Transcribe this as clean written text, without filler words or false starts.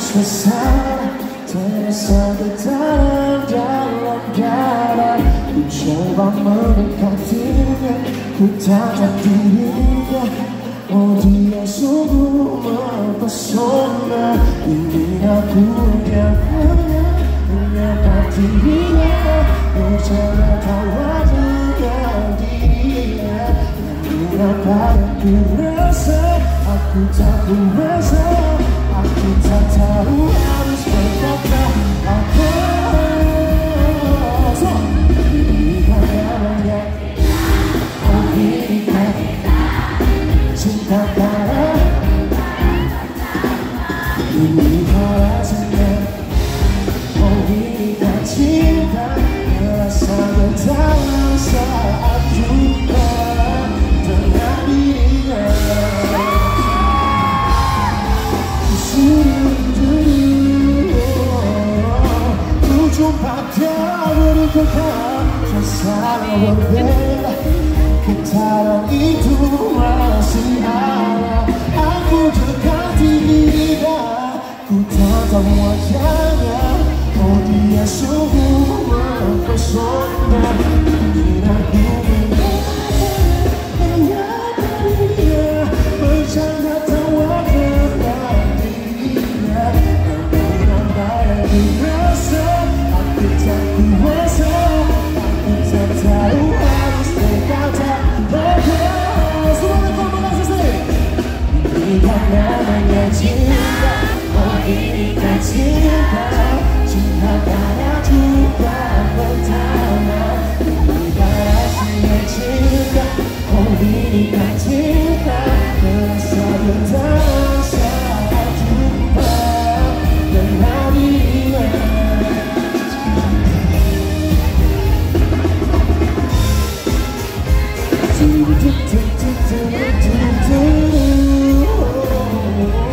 Rasa terasa getaran dalam dada. Ku coba mendekatinya, ku tanya dirinya. Oh dia sungguh mempesona. Ingin aku yang menyapa dirinya, bercanda tawa dengan dia. Namun apa yang ku rasa, aku tak kuasa. Aku tak tahu harus berkata apa. So, ini namanya oh kita cinta darah. Ini rasanya oh kita cinta. Rasa bertahan saat jumpa dengan dia. Jumpa dia berikutnya, suasana berbeda. Getaran itu masih ada. Aku dekati dia, ku tatap wajahnya. Oh dia sungguh mempesona. Ingin aku menyapa dia, bercanda tawa dengan dia. Namun apa yang dirasa, aku tak kuasa. Aku tak tahu harus berkata apa. Semuanya kombinasi sini. Ini kan namanya cinta. Oh ini kan cinta.